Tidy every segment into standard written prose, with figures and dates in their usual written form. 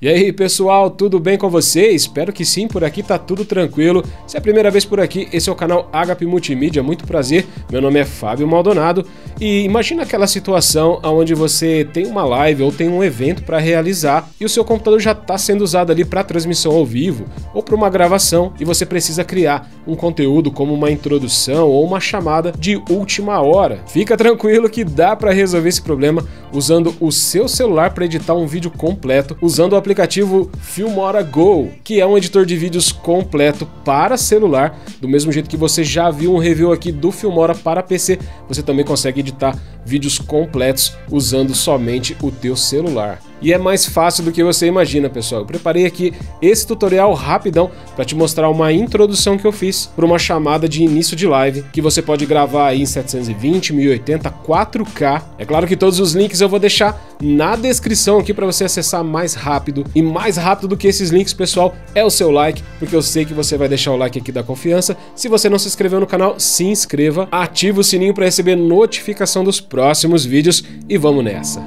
E aí pessoal, tudo bem com vocês? Espero que sim, por aqui tá tudo tranquilo. Se é a primeira vez por aqui, esse é o canal HP Multimídia, muito prazer, meu nome é Fábio Maldonado. E imagina aquela situação onde você tem uma live ou tem um evento para realizar e o seu computador já está sendo usado ali para transmissão ao vivo ou para uma gravação e você precisa criar um conteúdo como uma introdução ou uma chamada de última hora. Fica tranquilo que dá para resolver esse problema usando o seu celular para editar um vídeo completo, usando o aplicativo Filmora Go, que é um editor de vídeos completo para celular. Do mesmo jeito que você já viu um review aqui do Filmora para PC, você também consegue editar vídeos completos usando somente o teu celular. E é mais fácil do que você imagina, pessoal. Eu preparei aqui esse tutorial rapidão para te mostrar uma introdução que eu fiz para uma chamada de início de live, que você pode gravar aí em 720, 1080, 4K. É claro que todos os links eu vou deixar na descrição aqui para você acessar mais rápido. E mais rápido do que esses links, pessoal, é o seu like, porque eu sei que você vai deixar o like aqui da confiança. Se você não se inscreveu no canal, se inscreva, ativa o sininho para receber notificação dos próximos vídeos e vamos nessa.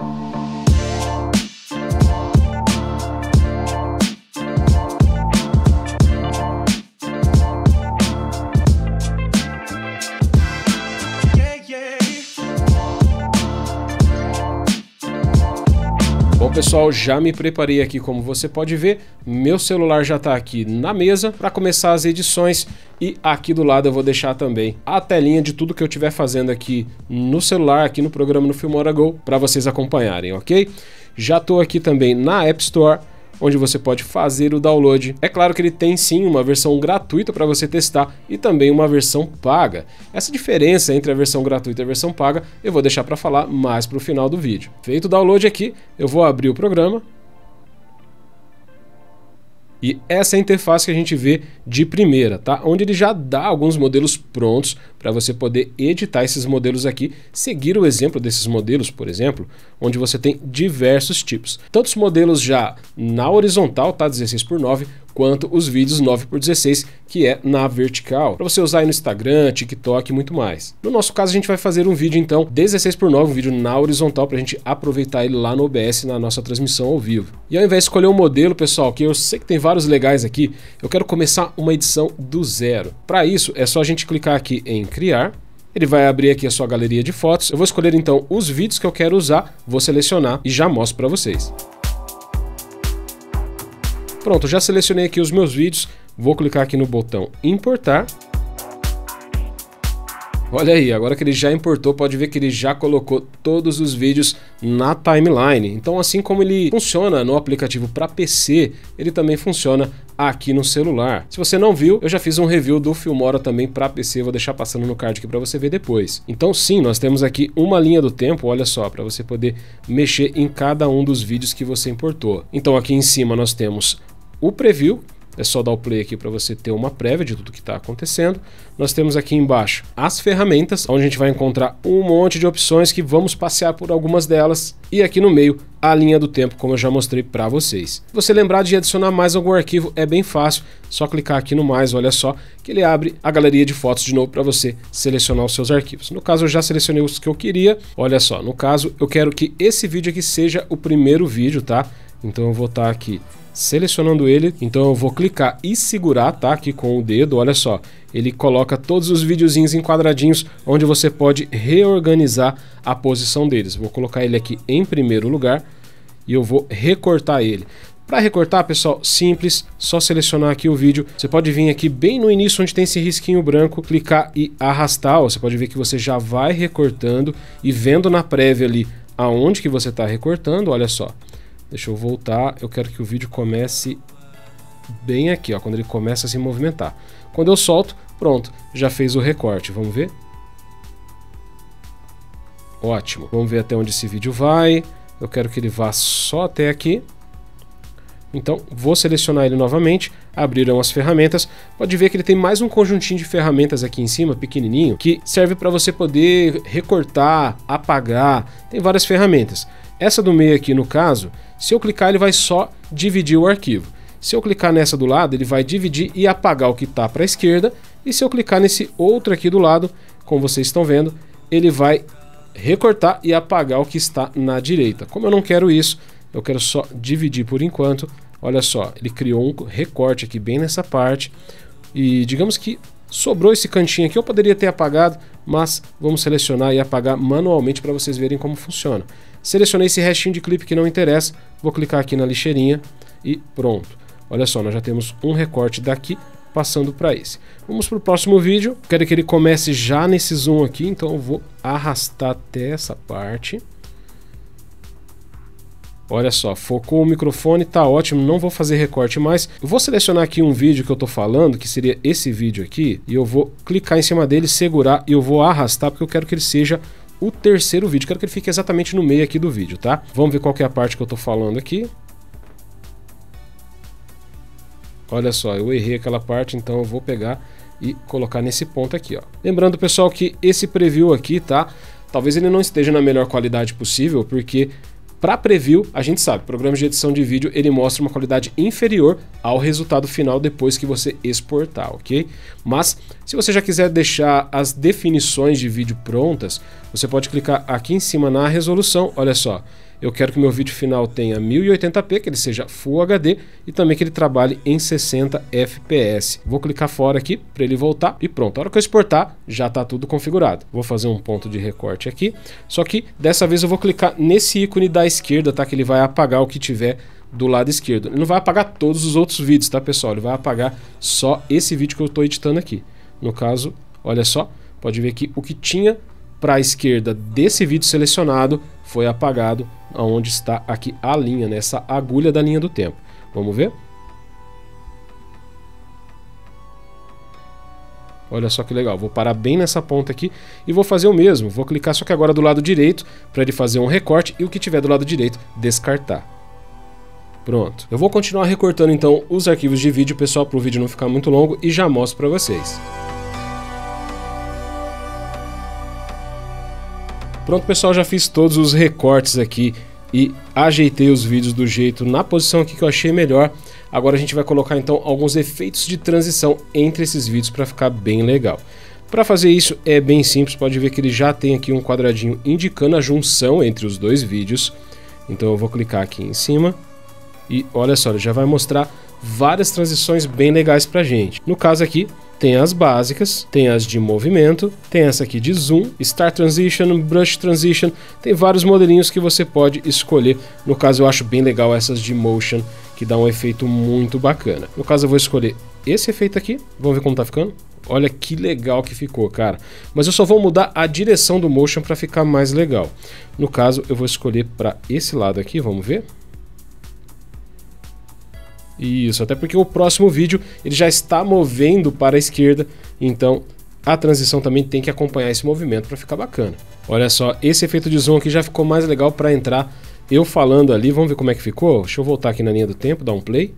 Bom pessoal, já me preparei aqui, como você pode ver, meu celular já está aqui na mesa para começar as edições e aqui do lado eu vou deixar também a telinha de tudo que eu estiver fazendo aqui no celular, aqui no programa no Filmora Go, para vocês acompanharem, ok? Já estou aqui também na App Store, onde você pode fazer o download. É claro que ele tem sim uma versão gratuita para você testar e também uma versão paga. Essa diferença entre a versão gratuita e a versão paga eu vou deixar para falar mais para o final do vídeo. Feito o download aqui, eu vou abrir o programa. E essa é a interface que a gente vê de primeira, tá? Onde ele já dá alguns modelos prontos para você poder editar esses modelos aqui, seguir o exemplo desses modelos, por exemplo, onde você tem diversos tipos. Tanto os modelos já na horizontal, tá? 16:9, quanto os vídeos 9:16, que é na vertical, para você usar aí no Instagram, TikTok e muito mais. No nosso caso, a gente vai fazer um vídeo então 16:9, um vídeo na horizontal, para a gente aproveitar ele lá no OBS, na nossa transmissão ao vivo. E ao invés de escolher um modelo, pessoal, que eu sei que tem vários legais aqui, eu quero começar uma edição do zero. Para isso, é só a gente clicar aqui em criar. Ele vai abrir aqui a sua galeria de fotos. Eu vou escolher então os vídeos que eu quero usar, vou selecionar e já mostro para vocês. Pronto, já selecionei aqui os meus vídeos, vou clicar aqui no botão importar. Olha aí, agora que ele já importou, pode ver que ele já colocou todos os vídeos na timeline. Então, assim como ele funciona no aplicativo para PC, ele também funciona aqui no celular. Se você não viu, eu já fiz um review do Filmora também para PC, vou deixar passando no card aqui para você ver depois. Então sim, nós temos aqui uma linha do tempo, olha só, para você poder mexer em cada um dos vídeos que você importou. Então aqui em cima nós temos o preview. É só dar o play aqui para você ter uma prévia de tudo que está acontecendo. Nós temos aqui embaixo as ferramentas, onde a gente vai encontrar um monte de opções que vamos passear por algumas delas. E aqui no meio, a linha do tempo, como eu já mostrei para vocês. Se você lembrar de adicionar mais algum arquivo, é bem fácil. Só clicar aqui no mais, olha só, que ele abre a galeria de fotos de novo para você selecionar os seus arquivos. No caso, eu já selecionei os que eu queria. Olha só, no caso, eu quero que esse vídeo aqui seja o primeiro vídeo, tá? Então eu vou estar aqui selecionando ele, então eu vou clicar e segurar, tá, aqui com o dedo, olha só, ele coloca todos os videozinhos em quadradinhos, onde você pode reorganizar a posição deles. Vou colocar ele aqui em primeiro lugar e eu vou recortar ele. Para recortar, pessoal, simples, só selecionar aqui o vídeo. Você pode vir aqui bem no início onde tem esse risquinho branco, clicar e arrastar, ó, você pode ver que você já vai recortando e vendo na prévia ali aonde que você está recortando, olha só. Deixa eu voltar, eu quero que o vídeo comece bem aqui, ó, quando ele começa a se movimentar. Quando eu solto, pronto, já fez o recorte, vamos ver? Ótimo, vamos ver até onde esse vídeo vai. Eu quero que ele vá só até aqui. Então, vou selecionar ele novamente, abriram as ferramentas. Pode ver que ele tem mais um conjuntinho de ferramentas aqui em cima, pequenininho, que serve para você poder recortar, apagar, tem várias ferramentas. Essa do meio aqui, no caso, se eu clicar, ele vai só dividir o arquivo. Se eu clicar nessa do lado, ele vai dividir e apagar o que está para a esquerda. E se eu clicar nesse outro aqui do lado, como vocês estão vendo, ele vai recortar e apagar o que está na direita. Como eu não quero isso, eu quero só dividir por enquanto, olha só, ele criou um recorte aqui bem nessa parte e digamos que sobrou esse cantinho aqui, eu poderia ter apagado, mas vamos selecionar e apagar manualmente para vocês verem como funciona. Selecionei esse restinho de clipe que não interessa, vou clicar aqui na lixeirinha e pronto. Olha só, nós já temos um recorte daqui passando para esse. Vamos para o próximo vídeo, quero que ele comece já nesse zoom aqui, então eu vou arrastar até essa parte. Olha só, focou o microfone, tá ótimo, não vou fazer recorte mais. Eu vou selecionar aqui um vídeo que eu tô falando, que seria esse vídeo aqui, e eu vou clicar em cima dele, segurar e eu vou arrastar, porque eu quero que ele seja o terceiro vídeo, quero que ele fique exatamente no meio aqui do vídeo, tá? Vamos ver qual que é a parte que eu tô falando aqui. Olha só, eu errei aquela parte, então eu vou pegar e colocar nesse ponto aqui, ó. Lembrando, pessoal, que esse preview aqui, tá? Talvez ele não esteja na melhor qualidade possível, porque para preview, a gente sabe, programas de edição de vídeo, ele mostra uma qualidade inferior ao resultado final depois que você exportar, ok? Mas, se você já quiser deixar as definições de vídeo prontas, você pode clicar aqui em cima na resolução, olha só. Eu quero que o meu vídeo final tenha 1080p, que ele seja Full HD e também que ele trabalhe em 60 fps. Vou clicar fora aqui para ele voltar e pronto. A hora que eu exportar, já está tudo configurado. Vou fazer um ponto de recorte aqui, só que dessa vez eu vou clicar nesse ícone da esquerda, tá? Que ele vai apagar o que tiver do lado esquerdo. Ele não vai apagar todos os outros vídeos, tá, pessoal? Ele vai apagar só esse vídeo que eu estou editando aqui. No caso, olha só, pode ver que o que tinha para a esquerda desse vídeo selecionado foi apagado, onde está aqui a linha, né? Essa agulha da linha do tempo. Vamos ver? Olha só que legal, vou parar bem nessa ponta aqui e vou fazer o mesmo. Vou clicar só que agora do lado direito para ele fazer um recorte e o que tiver do lado direito descartar. Pronto. Eu vou continuar recortando então os arquivos de vídeo, pessoal, para o vídeo não ficar muito longo e já mostro para vocês. Pronto, pessoal, já fiz todos os recortes aqui e ajeitei os vídeos do jeito na posição aqui que eu achei melhor. Agora a gente vai colocar então alguns efeitos de transição entre esses vídeos para ficar bem legal. Para fazer isso é bem simples, pode ver que ele já tem aqui um quadradinho indicando a junção entre os dois vídeos. Então eu vou clicar aqui em cima e olha só, ele já vai mostrar várias transições bem legais pra gente. No caso aqui, tem as básicas, tem as de movimento, tem essa aqui de zoom, Start Transition, Brush Transition, tem vários modelinhos que você pode escolher. No caso eu acho bem legal essas de Motion, que dá um efeito muito bacana. No caso eu vou escolher esse efeito aqui, vamos ver como tá ficando. Olha que legal que ficou, cara. Mas eu só vou mudar a direção do Motion para ficar mais legal. No caso eu vou escolher para esse lado aqui, vamos ver. Isso, até porque o próximo vídeo ele já está movendo para a esquerda, então a transição também tem que acompanhar esse movimento para ficar bacana. Olha só, esse efeito de zoom aqui já ficou mais legal para entrar eu falando ali, vamos ver como é que ficou? Deixa eu voltar aqui na linha do tempo, dar um play.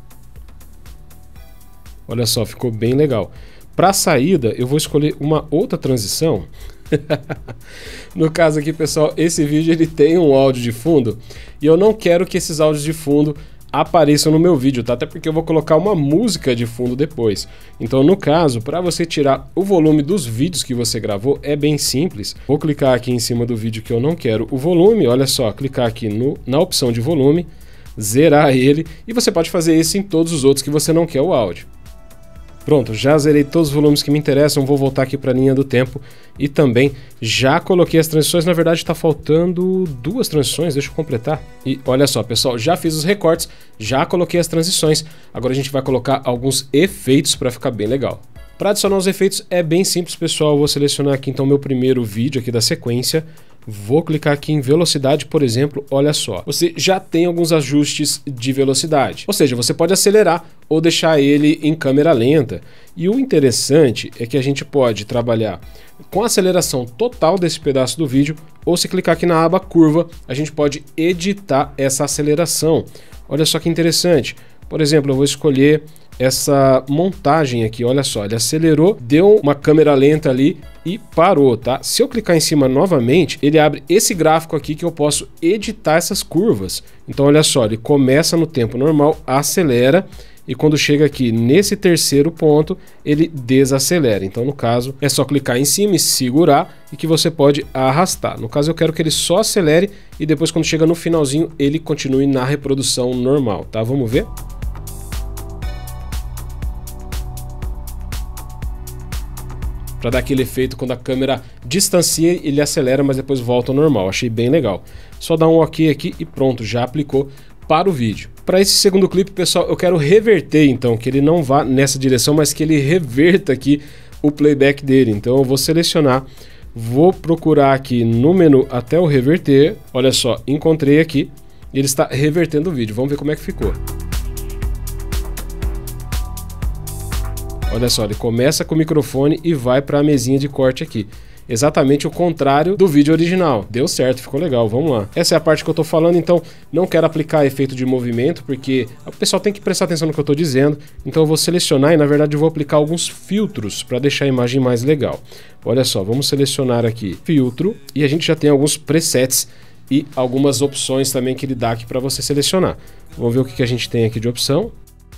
Olha só, ficou bem legal. Para a saída eu vou escolher uma outra transição. No caso aqui, pessoal, esse vídeo ele tem um áudio de fundo e eu não quero que esses áudios de fundo apareçam no meu vídeo, tá? Até porque eu vou colocar uma música de fundo depois. Então, no caso, para você tirar o volume dos vídeos que você gravou, é bem simples. Vou clicar aqui em cima do vídeo que eu não quero o volume, olha só, clicar aqui na opção de volume, zerar ele, e você pode fazer isso em todos os outros que você não quer o áudio. Pronto, já zerei todos os volumes que me interessam, vou voltar aqui para a linha do tempo e também já coloquei as transições, na verdade está faltando duas transições, deixa eu completar. E olha só, pessoal, já fiz os recortes, já coloquei as transições, agora a gente vai colocar alguns efeitos para ficar bem legal. Para adicionar os efeitos é bem simples, pessoal, eu vou selecionar aqui então meu primeiro vídeo aqui da sequência. Vou clicar aqui em velocidade, por exemplo, olha só. Você já tem alguns ajustes de velocidade. Ou seja, você pode acelerar ou deixar ele em câmera lenta. E o interessante é que a gente pode trabalhar com a aceleração total desse pedaço do vídeo, ou se clicar aqui na aba curva, a gente pode editar essa aceleração. Olha só que interessante. Por exemplo, eu vou escolher essa montagem aqui, olha só, ele acelerou, deu uma câmera lenta ali e parou, tá? Se eu clicar em cima novamente, ele abre esse gráfico aqui que eu posso editar essas curvas. Então olha só, ele começa no tempo normal, acelera e quando chega aqui nesse terceiro ponto, ele desacelera. Então, no caso, é só clicar em cima e segurar e que você pode arrastar. No caso, eu quero que ele só acelere e depois, quando chega no finalzinho, ele continue na reprodução normal, tá? Vamos ver? Para dar aquele efeito quando a câmera distancia, ele acelera, mas depois volta ao normal. Achei bem legal. Só dar um OK aqui e pronto, já aplicou para o vídeo. Para esse segundo clipe, pessoal, eu quero reverter então, que ele não vá nessa direção, mas que ele reverta aqui o playback dele. Então eu vou selecionar, vou procurar aqui no menu até o reverter. Olha só, encontrei aqui, ele está revertendo o vídeo. Vamos ver como é que ficou. Olha só, ele começa com o microfone e vai para a mesinha de corte aqui. Exatamente o contrário do vídeo original. Deu certo, ficou legal, vamos lá. Essa é a parte que eu tô falando, então não quero aplicar efeito de movimento, porque o pessoal tem que prestar atenção no que eu tô dizendo. Então eu vou selecionar e na verdade eu vou aplicar alguns filtros para deixar a imagem mais legal. Olha só, vamos selecionar aqui filtro e a gente já tem alguns presets e algumas opções também que ele dá aqui para você selecionar. Vamos ver o que a gente tem aqui de opção.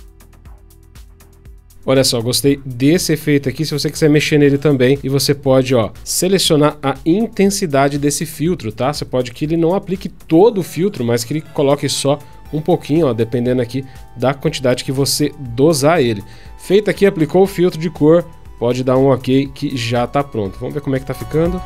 Olha só, gostei desse efeito aqui. Se você quiser mexer nele também, e você pode, ó, selecionar a intensidade desse filtro, tá? Você pode que ele não aplique todo o filtro, mas que ele coloque só um pouquinho, ó, dependendo aqui da quantidade que você dosar ele. Feito aqui, aplicou o filtro de cor, pode dar um OK que já tá pronto. Vamos ver como é que tá ficando.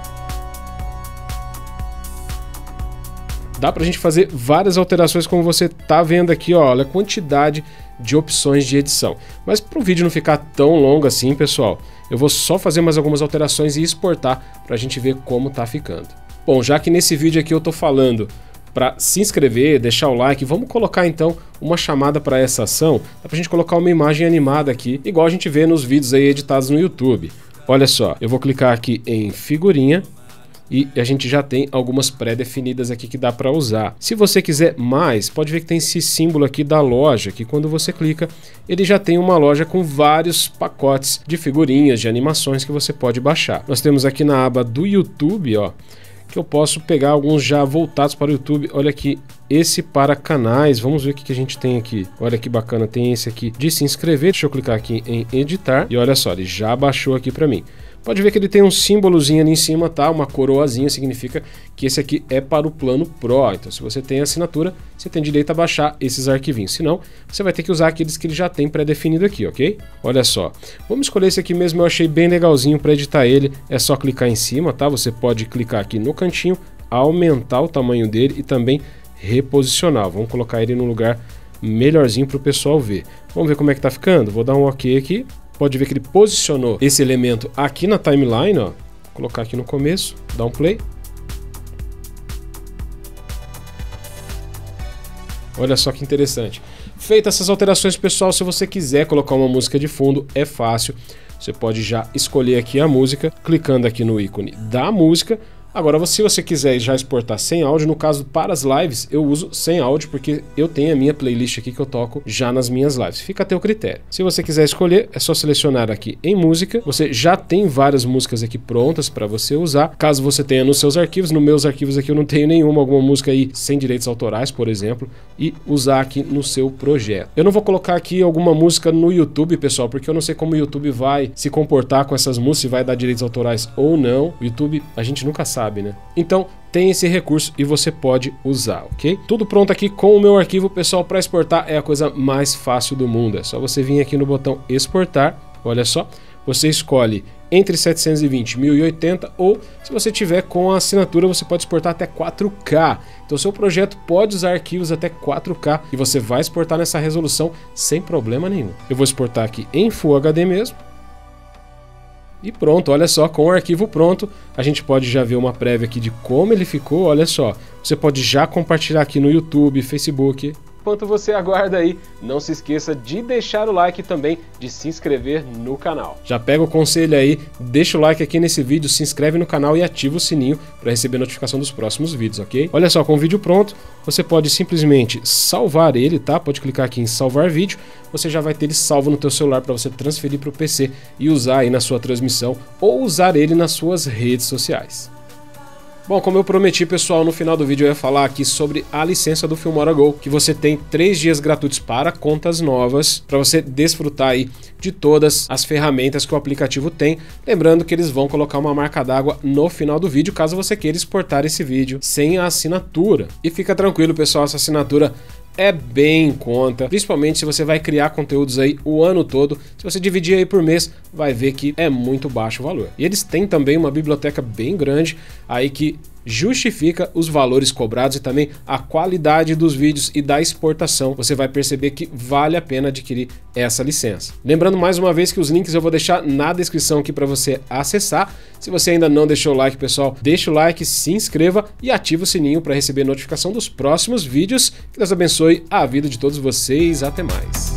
Dá pra gente fazer várias alterações como você tá vendo aqui, ó, olha a quantidade de opções de edição. Mas para o vídeo não ficar tão longo assim, pessoal, eu vou só fazer mais algumas alterações e exportar para a gente ver como tá ficando. Bom, já que nesse vídeo aqui eu tô falando para se inscrever, deixar o like, vamos colocar então uma chamada para essa ação. Dá pra gente colocar uma imagem animada aqui, igual a gente vê nos vídeos aí editados no YouTube. Olha só, eu vou clicar aqui em figurinha. E a gente já tem algumas pré-definidas aqui que dá para usar. Se você quiser mais, pode ver que tem esse símbolo aqui da loja, que quando você clica, ele já tem uma loja com vários pacotes de figurinhas, de animações que você pode baixar. Nós temos aqui na aba do YouTube, ó, que eu posso pegar alguns já voltados para o YouTube. Olha aqui, esse para canais. Vamos ver o que a gente tem aqui. Olha que bacana, tem esse aqui de se inscrever. Deixa eu clicar aqui em editar e olha só, ele já baixou aqui para mim. Pode ver que ele tem um símbolozinho ali em cima, tá? Uma coroazinha, significa que esse aqui é para o plano Pro. Então, se você tem assinatura, você tem direito a baixar esses arquivinhos. Se não, você vai ter que usar aqueles que ele já tem pré-definido aqui, ok? Olha só. Vamos escolher esse aqui mesmo, eu achei bem legalzinho para editar ele. É só clicar em cima, tá? Você pode clicar aqui no cantinho, aumentar o tamanho dele e também reposicionar. Vamos colocar ele no lugar melhorzinho para o pessoal ver. Vamos ver como é que tá ficando? Vou dar um OK aqui. Pode ver que ele posicionou esse elemento aqui na timeline, ó. Vou colocar aqui no começo, dá um play. Olha só que interessante. Feitas essas alterações, pessoal, se você quiser colocar uma música de fundo, é fácil. Você pode já escolher aqui a música, clicando aqui no ícone da música. Agora, se você quiser já exportar sem áudio, no caso para as lives, eu uso sem áudio porque eu tenho a minha playlist aqui que eu toco já nas minhas lives. Fica a teu critério. Se você quiser escolher, é só selecionar aqui em música. Você já tem várias músicas aqui prontas para você usar. Caso você tenha nos seus arquivos, nos meus arquivos aqui eu não tenho nenhuma, alguma música aí sem direitos autorais, por exemplo, e usar aqui no seu projeto. Eu não vou colocar aqui alguma música no YouTube, pessoal, porque eu não sei como o YouTube vai se comportar com essas músicas, se vai dar direitos autorais ou não. O YouTube, a gente nunca sabe, né? Então tem esse recurso e você pode usar, ok? Tudo pronto aqui com o meu arquivo, pessoal. Para exportar é a coisa mais fácil do mundo. É só você vir aqui no botão exportar. Olha só, você escolhe entre 720 e 1080 ou se você tiver com a assinatura você pode exportar até 4K. Então seu projeto pode usar arquivos até 4K e você vai exportar nessa resolução sem problema nenhum. Eu vou exportar aqui em Full HD mesmo. E pronto, olha só, com o arquivo pronto, a gente pode já ver uma prévia aqui de como ele ficou, olha só. Você pode já compartilhar aqui no YouTube, Facebook. Enquanto você aguarda aí, não se esqueça de deixar o like e também de se inscrever no canal. Já pega o conselho aí, deixa o like aqui nesse vídeo, se inscreve no canal e ativa o sininho para receber notificação dos próximos vídeos, ok? Olha só, com o vídeo pronto, você pode simplesmente salvar ele, tá? Pode clicar aqui em salvar vídeo, você já vai ter ele salvo no teu celular para você transferir para o PC e usar aí na sua transmissão ou usar ele nas suas redes sociais. Bom, como eu prometi, pessoal, no final do vídeo eu ia falar aqui sobre a licença do Filmora Go, que você tem 3 dias gratuitos para contas novas, para você desfrutar aí de todas as ferramentas que o aplicativo tem. Lembrando que eles vão colocar uma marca d'água no final do vídeo, caso você queira exportar esse vídeo sem a assinatura. E fica tranquilo, pessoal, essa assinatura é bem em conta, principalmente se você vai criar conteúdos aí o ano todo. Se você dividir aí por mês, vai ver que é muito baixo o valor. E eles têm também uma biblioteca bem grande aí que justifica os valores cobrados e também a qualidade dos vídeos e da exportação. Você vai perceber que vale a pena adquirir essa licença. Lembrando mais uma vez que os links eu vou deixar na descrição aqui para você acessar. Se você ainda não deixou o like, pessoal, deixa o like, se inscreva e ativa o sininho para receber notificação dos próximos vídeos. Que Deus abençoe a vida de todos vocês. Até mais.